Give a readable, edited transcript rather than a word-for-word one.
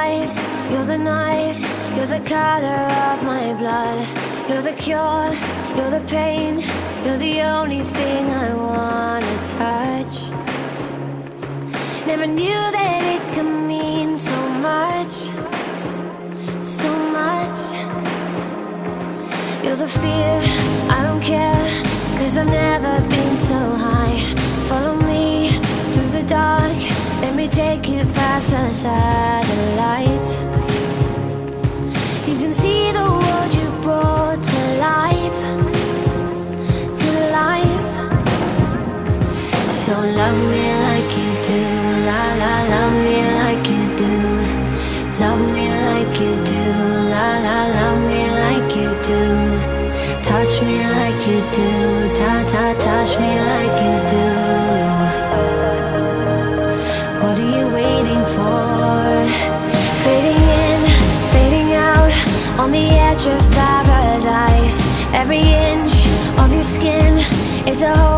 light, you're the night, you're the color of my blood. You're the cure, you're the pain, you're the only thing I wanna touch. Never knew that it could mean so much, so much. You're the fear, I don't care, 'cause I've never been so high. Follow me through the dark, let me take you past the satellites. You can see the world you brought to life, to life. So love me like you do, la la, love me like you do. Love me like you do, la la, love me like you do. Touch me like you do, ta ta, touch me like you do. What are you waiting for? Fading in, fading out, on the edge of paradise. Every inch of your skin is a whole